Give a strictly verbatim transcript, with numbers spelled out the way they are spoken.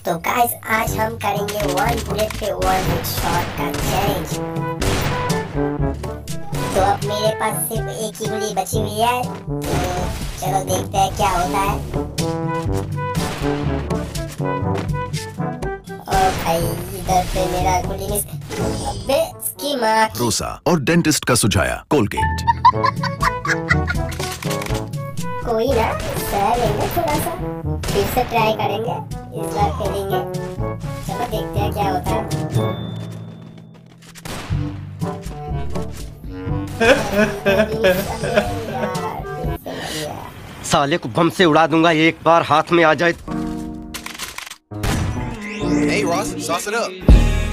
तो गाइस आज हम करेंगे वन बुलेट पे वन शॉट का चैलेंज। तो अब मेरे पास सिर्फ एक ही गोली बची हुई है, तो चलो देखते हैं क्या होता है। और भाई इधर पे मेरा गोली मिस, अबे इसकी माँ की। रोसा और डेंटिस्ट का सुझाया कोलगेट। कोई ना, सह लेंगे थोड़ा सा, फिर से ट्राई करेंगे, इस बार खेलेंगे। चलो देखते हैं क्या होता है। साले को बम से उड़ा दूंगा एक बार हाथ में आ जाए। Hey Ross, sauce it up.